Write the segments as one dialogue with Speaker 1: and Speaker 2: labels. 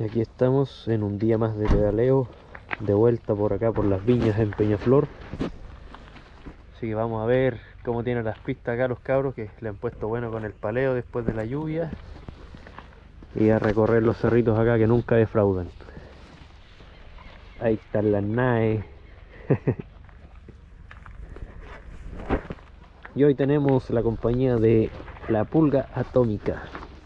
Speaker 1: Aquí estamos en un día más de pedaleo, de vuelta por acá por las viñas en Peñaflor. Así que vamos a ver cómo tienen las pistas acá los cabros, que le han puesto bueno con el paleo después de la lluvia. Y a recorrer los cerritos acá que nunca defraudan. Ahí están las naves. Y hoy tenemos la compañía de la pulga atómica.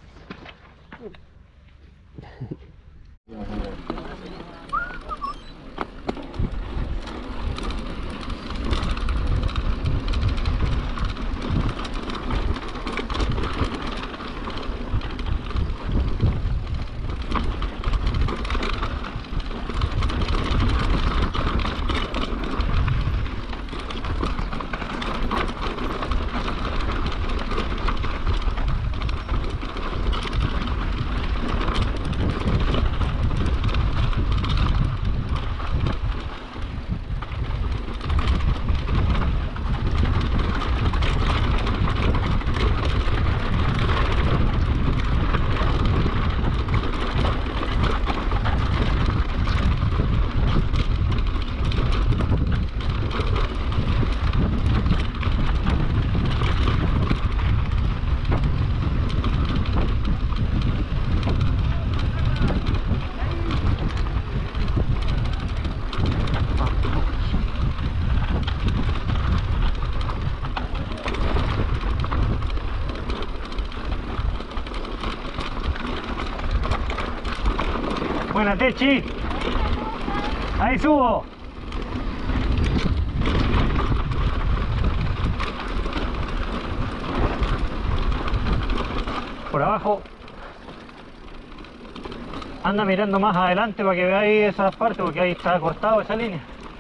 Speaker 2: Buena Techi, ahí subo. Por abajo. Anda mirando más adelante para que veáis esas partes, porque ahí está cortado esa línea.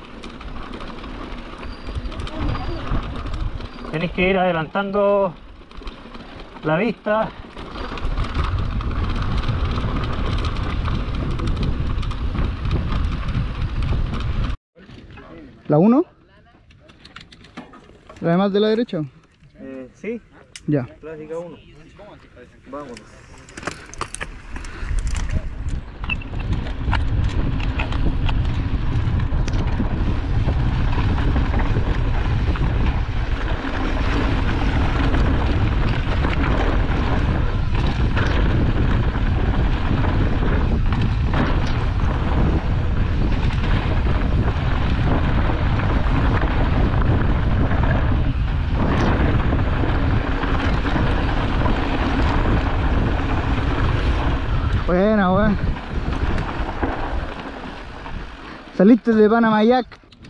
Speaker 2: Tenéis que ir adelantando la vista.
Speaker 3: ¿La 1? ¿La demás de la derecha?
Speaker 2: Sí,
Speaker 3: Ya.
Speaker 2: clásica 1. Vámonos.
Speaker 3: Buena, weón. Saliste de Panamayac.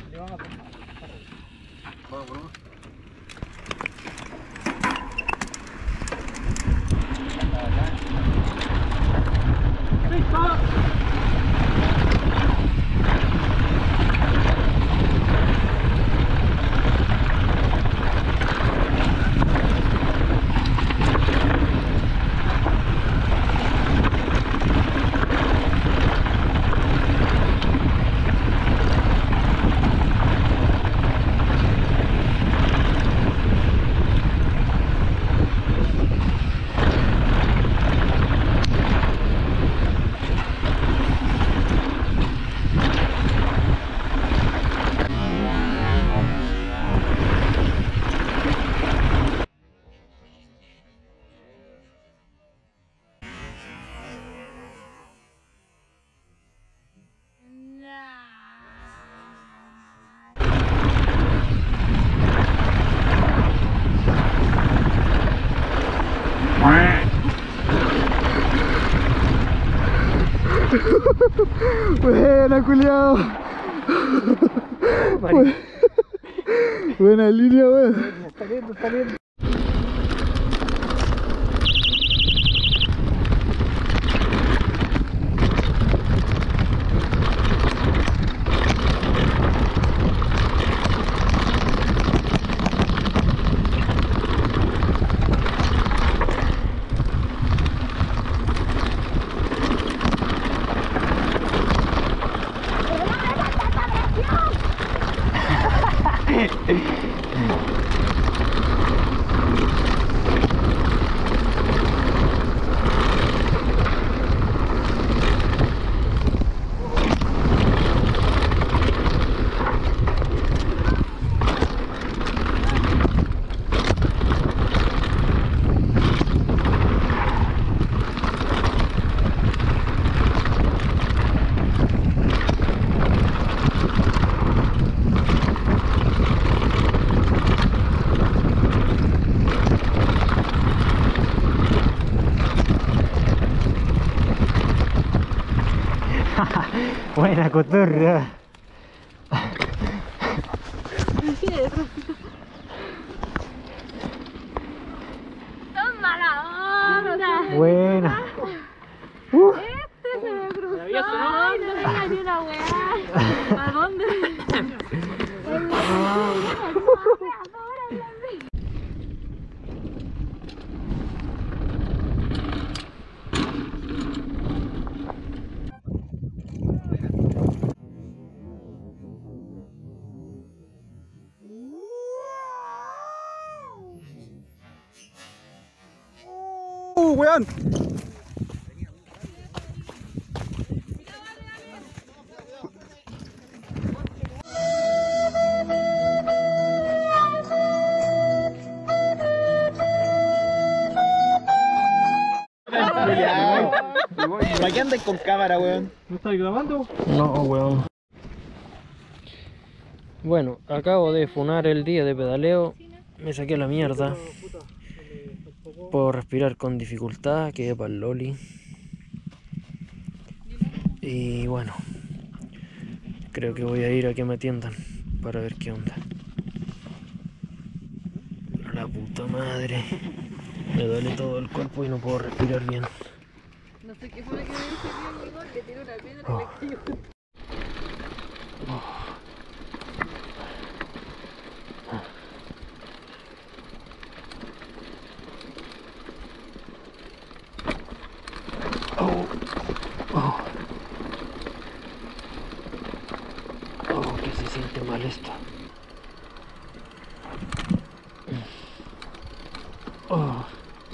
Speaker 3: Buena, culiao. Buena línea, weón.
Speaker 2: Está lindo, está lindo. Buena cotorra.
Speaker 4: Son mala onda.
Speaker 2: Buena.
Speaker 4: Este se me cruzó. Ay, no tenía ni una weá. ¿A dónde?
Speaker 3: Weón. ¿Para qué andas con cámara, weón?
Speaker 2: ¿No estás grabando?
Speaker 1: No, weón. Bueno, acabo de funar el día de pedaleo. Me saqué la mierda. Puedo respirar con dificultad, quedé para el loli. Y bueno, creo que voy a ir a que me atiendan para ver qué onda. La puta madre. Me duele todo el cuerpo y no puedo respirar bien.
Speaker 4: No sé qué fue lo que me dice mi amigo, le tiró una piedra y me cayó.
Speaker 1: Oh, que se siente mal esto. Oh.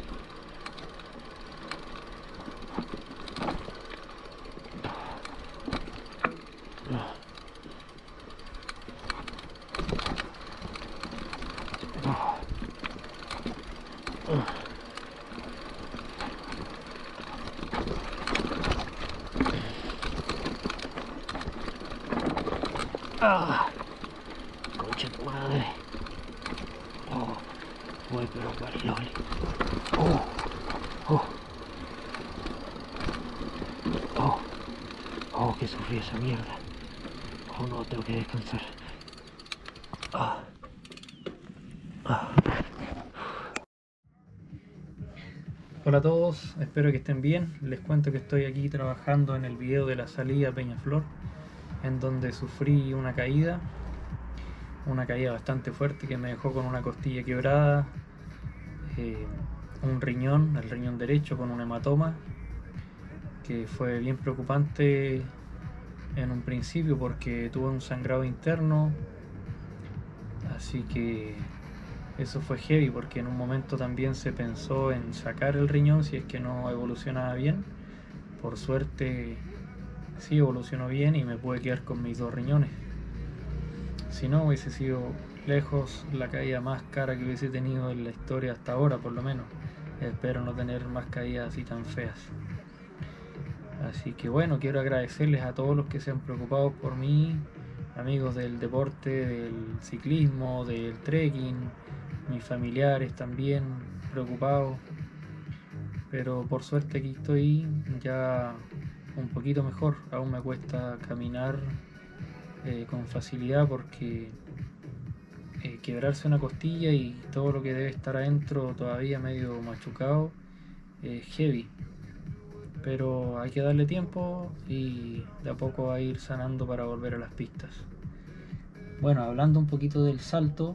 Speaker 1: Ah, concha tu madre. Oh, voy pero para el loli. Oh, oh, oh, oh, que sufrí esa mierda. Oh no, tengo que descansar. Ah, ah.
Speaker 2: Hola a todos, espero que estén bien. Les cuento que estoy aquí trabajando en el video de la salida a Peñaflor, en donde sufrí una caída bastante fuerte que me dejó con una costilla quebrada, un riñón, el riñón derecho con un hematoma, que fue bien preocupante en un principio porque tuve un sangrado interno, así que eso fue heavy porque en un momento también se pensó en sacar el riñón si es que no evolucionaba bien. Por suerte sí evolucionó bien y me pude quedar con mis 2 riñones. Si no, hubiese sido lejos la caída más cara que hubiese tenido en la historia hasta ahora, por lo menos. Espero no tener más caídas así tan feas. Así que bueno, quiero agradecerles a todos los que se han preocupado por mí, amigos del deporte, del ciclismo, del trekking, mis familiares también preocupados. Pero por suerte aquí estoy ya un poquito mejor. Aún me cuesta caminar con facilidad porque quebrarse una costilla y todo lo que debe estar adentro todavía medio machucado es heavy, pero hay que darle tiempo y de a poco va a ir sanando para volver a las pistas. Bueno, hablando un poquito del salto,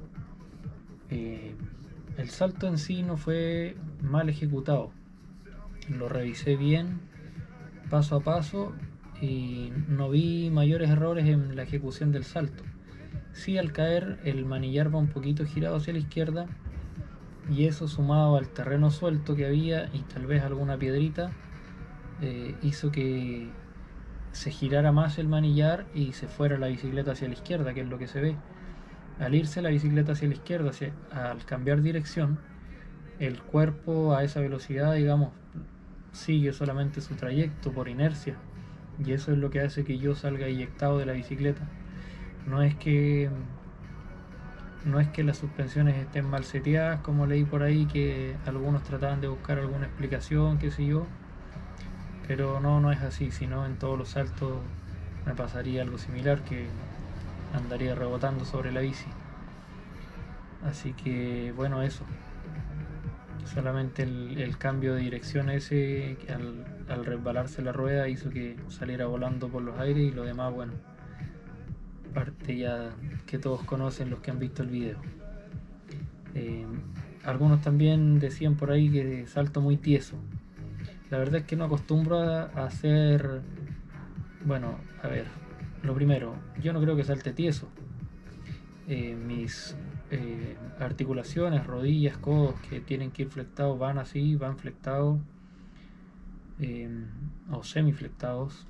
Speaker 2: el salto en sí no fue mal ejecutado, lo revisé bien paso a paso y no vi mayores errores en la ejecución del salto. Sí, al caer el manillar va un poquito girado hacia la izquierda y eso sumado al terreno suelto que había y tal vez alguna piedrita hizo que se girara más el manillar y se fuera la bicicleta hacia la izquierda, que es lo que se ve. Al irse la bicicleta hacia la izquierda, al cambiar dirección, el cuerpo a esa velocidad, digamos, sigue solamente su trayecto por inercia y eso es lo que hace que yo salga eyectado de la bicicleta. No es que las suspensiones estén mal seteadas, como leí por ahí que algunos trataban de buscar alguna explicación, qué sé yo, pero no es así, sino en todos los saltos me pasaría algo similar, que andaría rebotando sobre la bici. Así que bueno, eso. Solamente el cambio de dirección ese, al resbalarse la rueda, hizo que saliera volando por los aires, y lo demás, bueno, parte ya que todos conocen los que han visto el video. Algunos también decían por ahí que salto muy tieso. La verdad es que no acostumbro a hacer... Bueno, a ver, lo primero, yo no creo que salte tieso. Mis articulaciones, rodillas, codos que tienen que ir flectados van así, van flectados o semiflectados.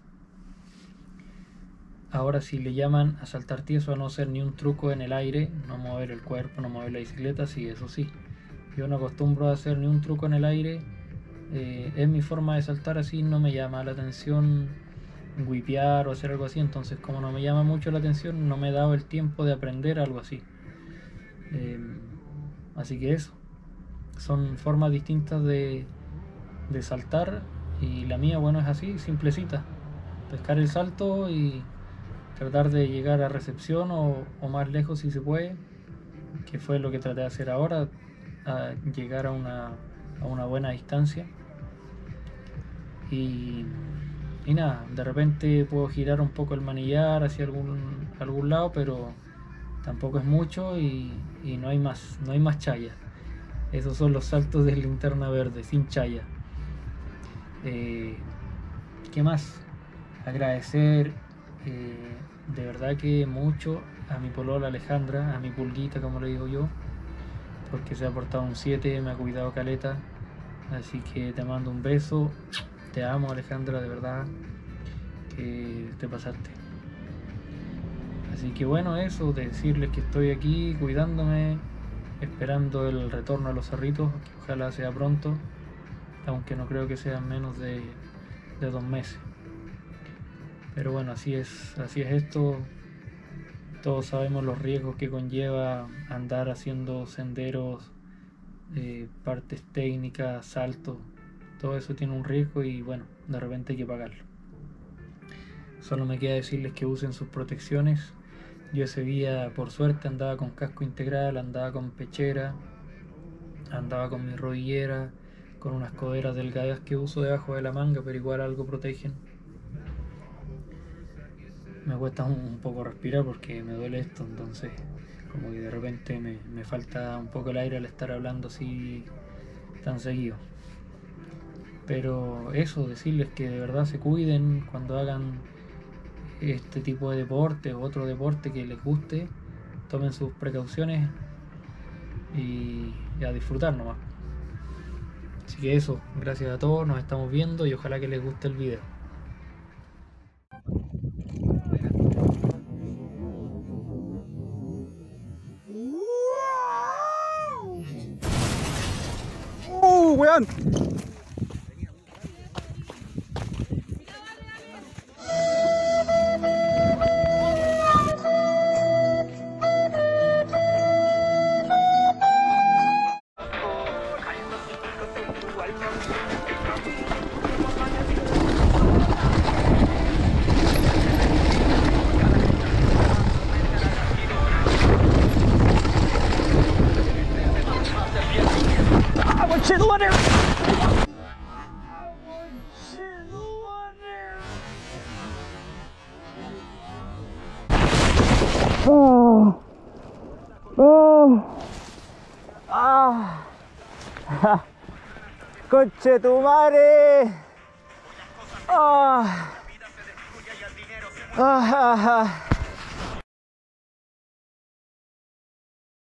Speaker 2: Ahora, si le llaman a saltar tieso a no hacer ni un truco en el aire, no mover el cuerpo, no mover la bicicleta, sí, eso sí. Yo no acostumbro a hacer ni un truco en el aire. Es mi forma de saltar así, no me llama la atención whipear o hacer algo así. Entonces, como no me llama mucho la atención, no me he dado el tiempo de aprender algo así. Así que eso, son formas distintas de saltar, y la mía, bueno, es así, simplecita: pescar el salto y tratar de llegar a recepción o más lejos si se puede, que fue lo que traté de hacer ahora, a llegar a una buena distancia. Y nada, de repente puedo girar un poco el manillar hacia algún lado, pero tampoco es mucho, y no hay más chaya. Esos son los saltos de linterna verde, sin chaya. ¿Qué más? Agradecer de verdad que mucho a mi polola Alejandra, a mi pulguita como le digo yo, porque se ha portado un 7, me ha cuidado caleta. Así que te mando un beso, te amo, Alejandra, de verdad que te pasaste. Así que bueno, eso, decirles que estoy aquí cuidándome, esperando el retorno a los cerritos, que ojalá sea pronto, aunque no creo que sean menos de 2 meses. Pero bueno, así es esto. Todos sabemos los riesgos que conlleva andar haciendo senderos, partes técnicas, saltos. Todo eso tiene un riesgo, y bueno, de repente hay que pagarlo. Solo me queda decirles que usen sus protecciones. Yo ese día, por suerte, andaba con casco integral, andaba con pechera, andaba con mi rodillera, con unas coderas delgadas que uso debajo de la manga, pero igual algo protegen. Me cuesta un poco respirar porque me duele esto, entonces como que de repente me falta un poco el aire al estar hablando así tan seguido. Pero eso, decirles que de verdad se cuiden cuando hagan este tipo de deporte o otro deporte que les guste. Tomen sus precauciones y a disfrutar nomás. Así que eso, gracias a todos, nos estamos viendo y ojalá que les guste el video.
Speaker 3: Weón. ¡Conche tu madre! ¡Ah! ¡Ah!